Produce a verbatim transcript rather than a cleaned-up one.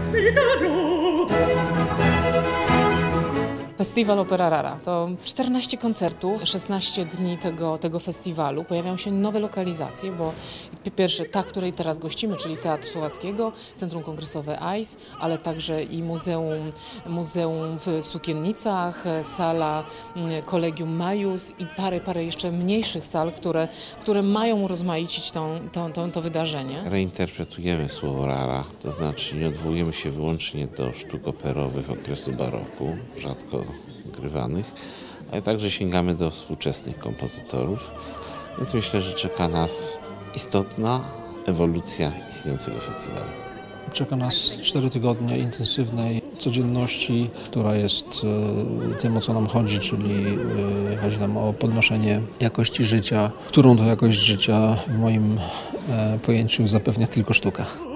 Festiwal Opera Rara to czternaście koncertów, szesnaście dni tego, tego festiwalu. Pojawiają się nowe lokalizacje, bo po pierwsze ta, której teraz gościmy, czyli Teatr Słowackiego, Centrum Kongresowe I C E, ale także i Muzeum, muzeum w, w Sukiennicach, sala Collegium Maius i parę, parę jeszcze mniejszych sal, które, które mają rozmaicić tą, tą, tą, to wydarzenie. Reinterpretujemy słowo rara, to znaczy nie odwołujemy się wyłącznie do sztuk operowych okresu baroku, rzadko grywanych, ale także sięgamy do współczesnych kompozytorów, więc myślę, że czeka nas istotna ewolucja istniejącego festiwalu. Czeka nas cztery tygodnie intensywnej codzienności, która jest tym, o co nam chodzi, czyli chodzi nam o podnoszenie jakości życia, którą to jakość życia w moim pojęciu zapewnia tylko sztuka.